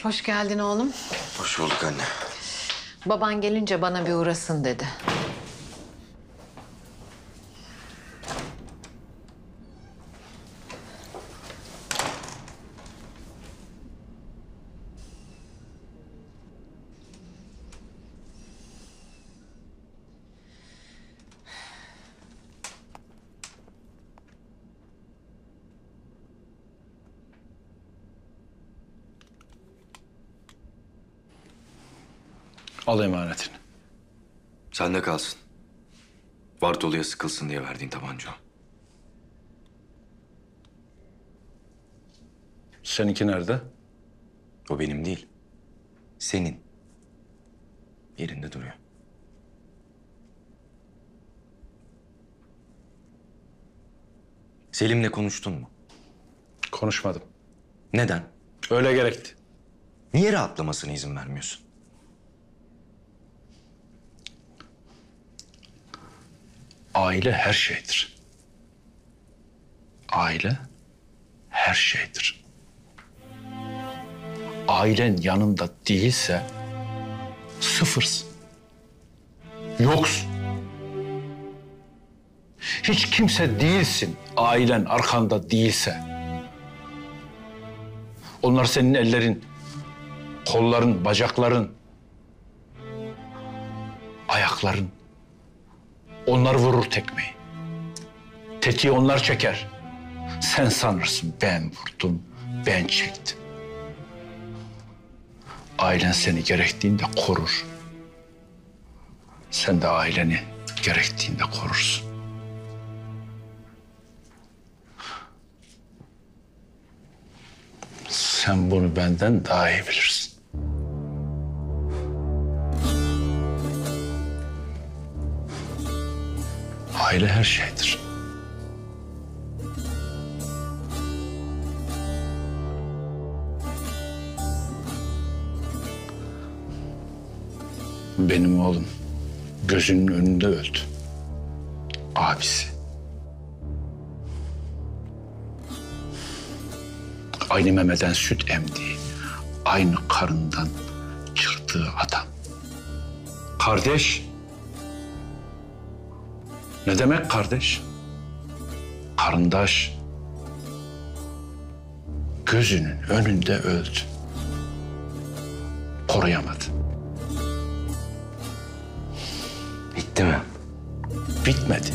Hoş geldin oğlum. Hoş bulduk anne. Baban gelince bana bir uğrasın dedi. Al emanetini. Sende kalsın. Bartolu'ya sıkılsın diye verdiğin tabanca o. Seninki nerede? O benim değil. Senin. Yerinde duruyor. Selim'le konuştun mu? Konuşmadım. Neden? Öyle gerekti. Niye rahatlamasına izin vermiyorsun? Aile her şeydir. Aile her şeydir. Ailen yanında değilse sıfırsın. Yoksun. Hiç kimse değilsin ailen arkanda değilse. Onlar senin ellerin, kolların, bacakların, ayakların. Onlar vurur tekmeyi. Tetiği onlar çeker. Sen sanırsın ben vurdum, ben çektim. Ailen seni gerektiğinde korur. Sen de aileni gerektiğinde korursun. Sen bunu benden daha iyi bilirsin. Aile her şeydir. Benim oğlum gözünün önünde öldü. Abisi. Aynı memeden süt emdiği, aynı karından çıktığı adam. Kardeş. Ne demek kardeş? Karındaş. Gözünün önünde öldü. Koruyamadı. Bitti mi? Bitmedi.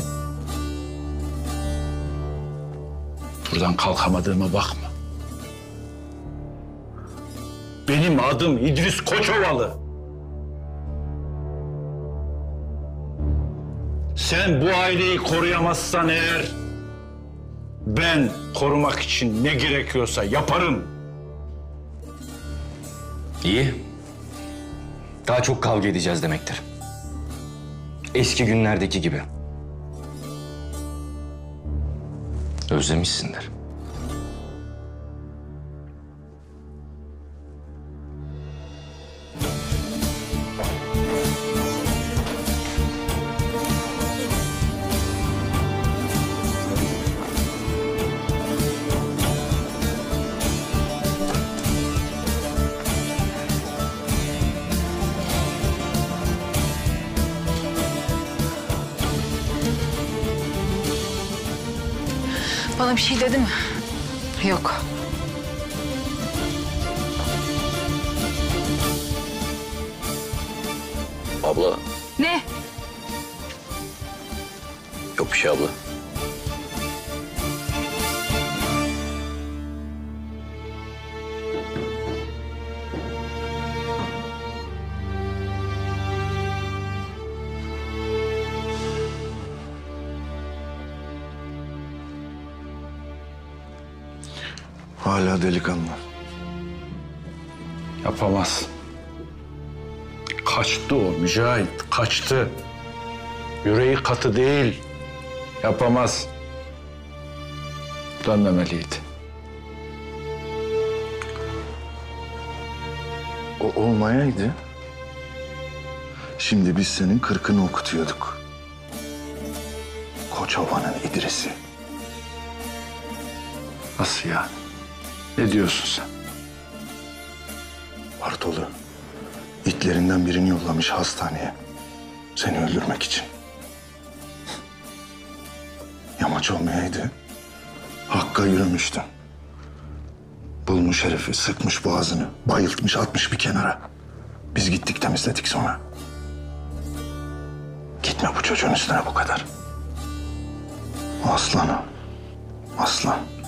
Buradan kalkamadığıma bakma. Benim adım İdris Koçovalı. Sen bu aileyi koruyamazsan eğer, ben korumak için ne gerekiyorsa yaparım. İyi. Daha çok kavga edeceğiz demektir. Eski günlerdeki gibi. Özlemişsindir. Bana bir şey dedi mi? Yok. Abla, Ne? yok bir şey abla. Hala delikanlı. Yapamaz. Kaçtı o Mücahit, kaçtı. Yüreği katı değil. Yapamaz. Dönmemeliydi. O olmayaydı. Şimdi biz senin 40'ını okutuyorduk. Koçova'nın İdris'i. Nasıl yani? Ne diyorsun sen? Bartolu itlerinden birini yollamış hastaneye. Seni öldürmek için. Yamaç olmayaydı Hakk'a yürümüştün. Bulmuş herifi, sıkmış boğazını, bayıltmış, atmış bir kenara. Biz gittik temizledik sonra. Gitme bu çocuğun üstüne bu kadar. Aslan o. Aslan.